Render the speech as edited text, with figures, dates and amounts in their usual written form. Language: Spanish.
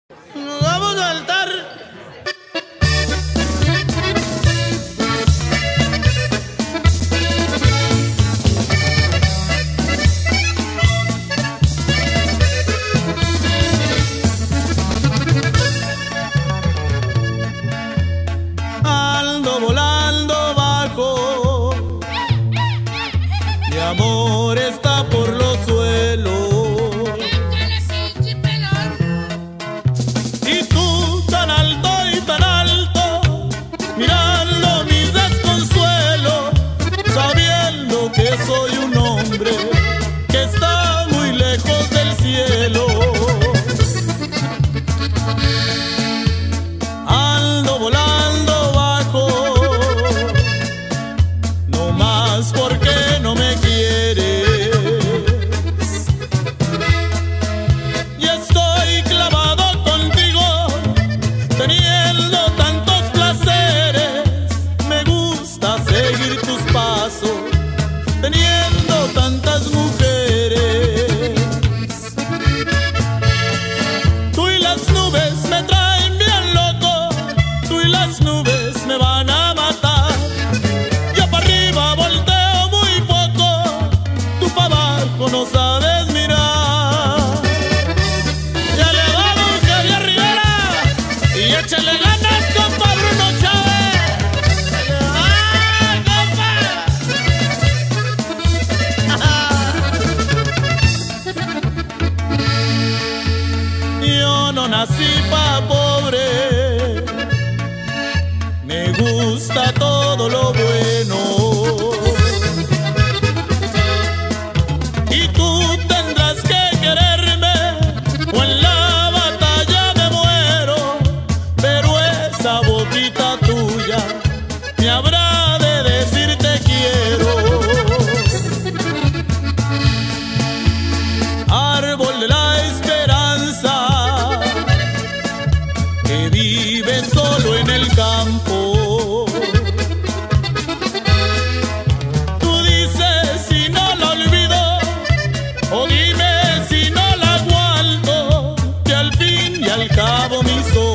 Vamos a saltar. Ando volando bajo, mi amor está por los suelos. Y tú tan alto y tan alto, mirando mis desconsuelos, sabiendo que soy un hombre que está muy lejos del cielo. Ando volando bajo, no más porque no me quieres. Y estoy clavado contigo, teniendo tantos placeres. Me gusta seguir tus pasos, teniendo tantas mujeres. Tú y las nubes me traen bien loco, tú y las nubes me van a matar. Yo para arriba volteo muy poco, tú para abajo no sabes mirar. Ya le va don Javier Rivera y échale ganas, compa Bruno Chávez. ¡Ah, compa! Yo no nací pa' pobre, me gusta todo lo bueno. Y tú tendrás que quererme, o en la batalla me muero. Pero esa boquita tuya me habrá de decir te quiero. Árbol de la esperanza, que vive solo en el campo. Tú dices si no la olvido, o dime si no la aguanto, que al fin y al cabo mis ojos